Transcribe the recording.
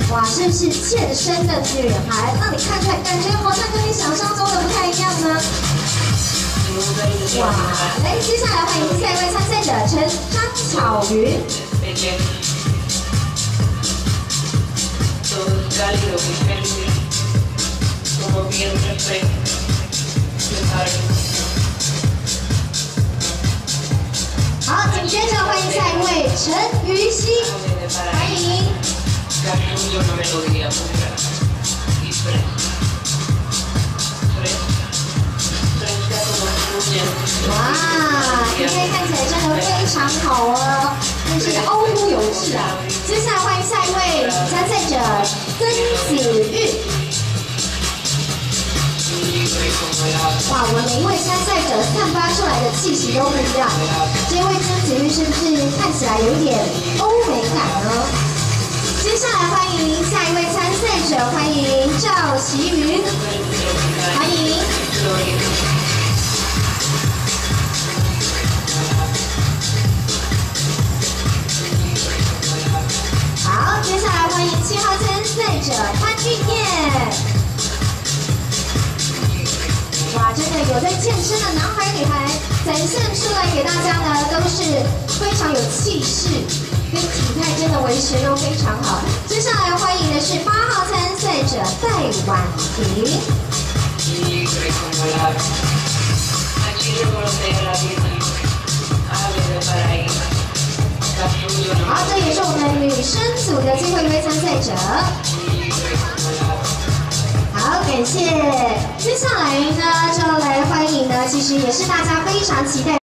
哇，是不是健身的女孩？让你看起来感觉好像跟你想象中的不太一样呢？哇，来，接下来欢迎下一位参赛者张巧云。好，紧接着欢迎下一位陈瑜希，欢迎。哇，今天看起来真的非常好哦，真是凹凸有致啊！接下来欢迎下一位参赛者曾子玉。哇，我们每一位参赛者散发出来的气息都不一样。这位曾子玉是不是看起来有一点欧美感呢？接下来欢迎下一位参赛者，欢迎赵琪云，欢迎。好，接下来欢迎7号参赛者潘玉燕。哇，真的有在健身的男孩女孩展现出来给大家呢，都是非常有气势，跟体态真的维持都非常好。接下来欢迎的是8号参赛者戴婉婷。好，这也是我们女生组的最后一位参赛者。好，感谢。接下来呢，就来欢迎呢，其实也是大家非常期待。